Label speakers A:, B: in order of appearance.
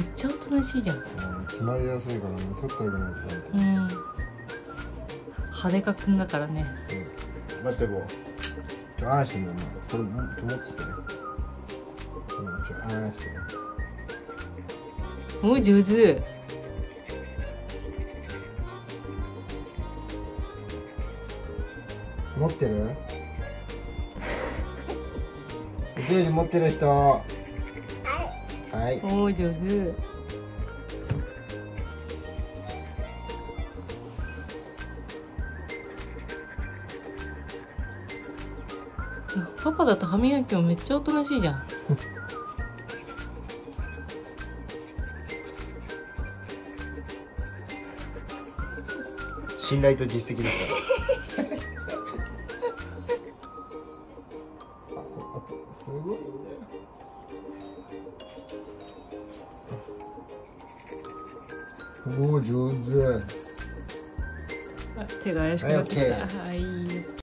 A: っちゃおとなしいじゃん。
B: 詰まりやすいからね、取ってあげないと。
A: 派手かくんだからね。
B: 待ってこう。ああしてみよう。これ持つって。ああしてね。
A: お、上手。
B: 持ってる？ゲージ持ってる人。はい。
A: おー、上手。パパだと歯磨きもめっちゃおとなしいじゃん。
B: 信頼と実績ですから。すごいね。おお、上手。
A: 手が怪しくなってきた。はい。